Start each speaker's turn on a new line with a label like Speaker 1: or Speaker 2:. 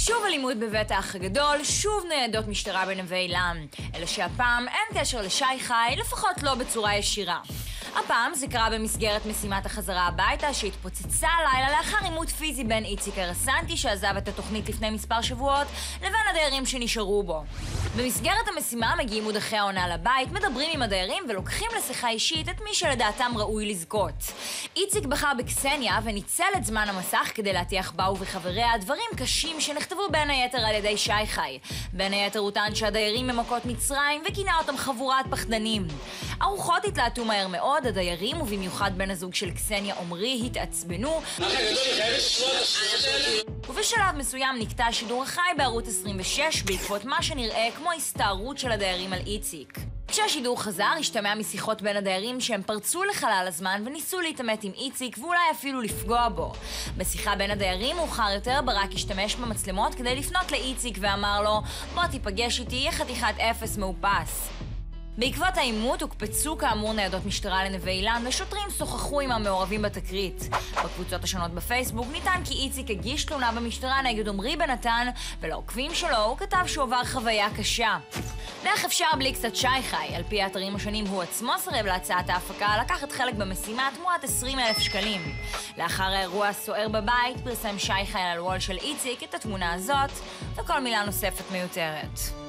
Speaker 1: שוב אלימות בבית האח הגדול, שוב ניידות משטרה בנווה אילן. אלא שהפעם אין קשר לשי חי, לפחות לא בצורה ישירה. הפעם זה קרה במסגרת משימת החזרה הביתה שהתפוצצה הלילה לאחר עימות פיזי בין איציק הרסנטי שעזב את התוכנית לפני מספר שבועות לבין הדיירים שנשארו בו. במסגרת המשימה מגיעים מודחי העונה לבית, מדברים עם הדיירים ולוקחים לשיחה אישית את מי שלדעתם ראוי לזכות. איציק בחר בקסניה וניצל את זמן המסך כדי להטיח בה ובחבריה דברים קשים שנכתבו בין היתר על ידי שי חי. בין היתר הוא טען שהדיירים ממכות מצרים וכינה אותם חבורת פחדנים. הרוחות התלהטו מהר מאוד, הדיירים ובמיוחד בן הזוג של קסניה עומרי התעצבנו, ובשלב מסוים נקטע השידור החי בערוץ 26 בעקבות מה שנראה כמו הסתערות של הדיירים על איציק. כשהשידור חזר, השתמע משיחות בין הדיירים שהם פרצו לחלל הזמן וניסו להתעמת עם איציק ואולי אפילו לפגוע בו. בשיחה בין הדיירים מאוחר יותר ברק השתמש במצלמות כדי לפנות לאיציק ואמר לו, בוא תיפגש איתי, יהיה חתיכת אפס מאופס. בעקבות העימות הוקפצו כאמור ניידות משטרה לנווה אילן ושוטרים שוחחו עם המעורבים בתקרית. בקבוצות השונות בפייסבוק נטען כי איציק הגיש תלונה במשטרה נגד עומרי בנתן, ולעוקבים שלו הוא כתב שהוא עבר חוויה קשה. ואיך אפשר בלי קצת שי חי? על פי האתרים השונים הוא עצמו סרב להצעת ההפקה לקחת חלק במשימה תמורת 20,000 שקלים. לאחר האירוע הסוער בבית פרסם שי חי על הוול של איציק את התמונה הזאת, וכל מילה נוספת מיותרת.